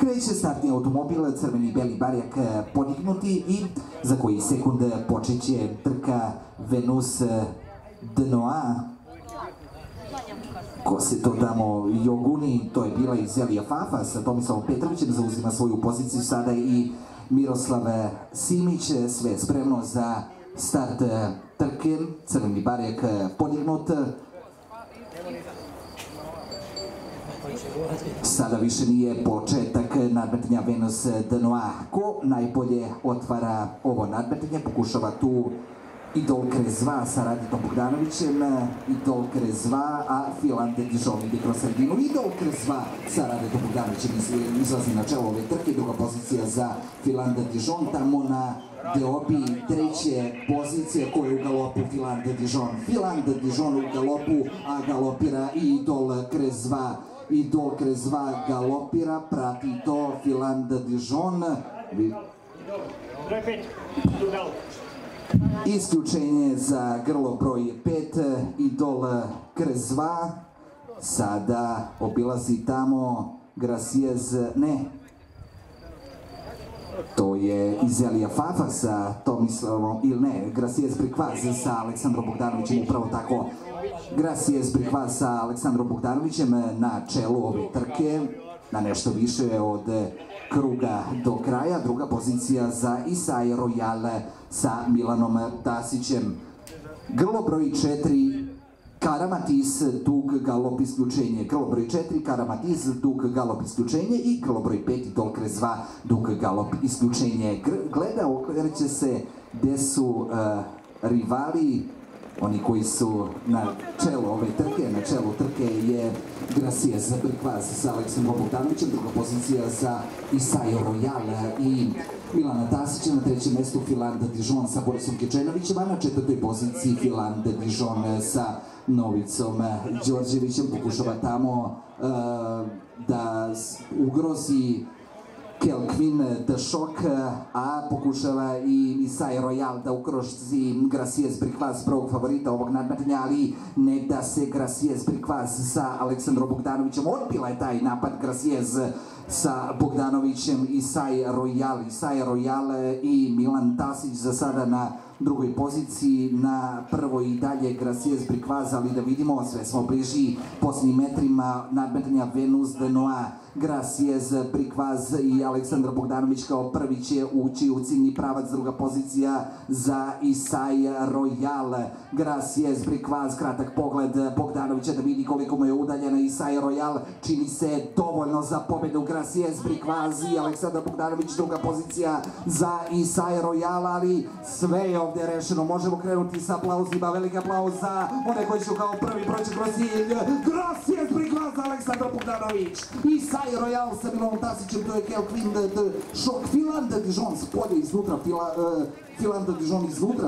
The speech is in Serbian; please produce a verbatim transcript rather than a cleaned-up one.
Kreće startni automobil, crveni i beli barjak podignuti i za koji sekund počeće trka Venus de Noa. Ko se to tamo joguni, to je bila i Zelija Fafa sa Tomislavom Petrovićem, zauzima svoju poziciju sada i Miroslav Simić, sve spremno za start trke, crveni barjak podignut. Sada više nije početak nadmetanja Venus de Noa. Ko najbolje otvara ovo nadmetanje, pokušava tu Idol Krezva sa Raditom Bogdanovićem, Idol Krezva, a Filan de Dijon ide kroz sredinu. Idol Krezva sa Raditom Bogdanovićem izlazi na čelo ove trke, druga pozicija za Filan de Dijon, tamo na deobi treće pozicije koje je u galopu Filan de Dijon. Filan de Dijon u galopu, a galopira i Idol Krezva. Idol Krezva galopira, prati to Filan de Dijon. Isključenje za grlo broj pet, Idol Krezva. Sada obilazi tamo Graciez, ne. To je Zelija Fafa sa Tomislavom, ili ne, Graciez Brikvaz sa Aleksandrom Bogdanovićem, upravo tako. Graciez Brikvaz sa Aleksandrom Bogdanovićem na čelu ove trke, na nešto više od kruga do kraja. Druga pozicija za Isai Royal sa Milanom Tasićem. Grlo broj četiri, Karamatis, dug galop isključenje. Grlo broj četiri, Karamatis, dug galop isključenje i grlo broj pet, Idol Krezva, dug galop isključenje. Gleda, okreće se gde su rivali, oni koji su na čelu ove trke. Na čelu trke je Graciez Brikvaz sa Aleksandrom Bogdanovićem, druga pozicija za Isai Royal i Milana Tasića, na trećem mestu Filan de Dijon sa Borisom Kečenovićem, a na četvrtoj poziciji Filan de Dijon sa Novicom Đorđevićem. Pokušava tamo da ugrozi Kelvin de Šok, a pokušava i Isai Royal da ukrozi Graciez Brikvaz, prvog favorita ovog nadmetanja, ali ne da se Graciez Brikvaz sa Aleksandrom Bogdanovićem. Odbila je taj napad Graciez sa Bogdanovićem, Isai Royal, Isai Royal i Milan Tasić za sada na drugoj poziciji, na prvoj i dalje Graciez Brikvaz, ali da vidimo, sve smo bliži posljednjim metrima nadmetanja Venus de Noa. Graciez Brikvaz i Aleksandar Bogdanović kao prvi će ući u ciljni pravac, druga pozicija za Isai Royal. Graciez Brikvaz, kratak pogled Bogdanovića da vidi koliko mu je udaljena Isai Royal, čini se dovoljno za pobedu. Graciez Brikvaz i Aleksandar Bogdanović, druga pozicija za Isai Royal, ali sve je ovdje rešeno. Možemo krenuti sa aplauzima, veliki aplauz za one koji su kao prvi proći kroz cilj. Graciez Brikvaz, Aleksandar Bogdanović, Isai Royal sa Milanom Tasićem, to je Kelvin de Šok. Filan de Dijon spolje iznutra, Filan de Dijon iznutra.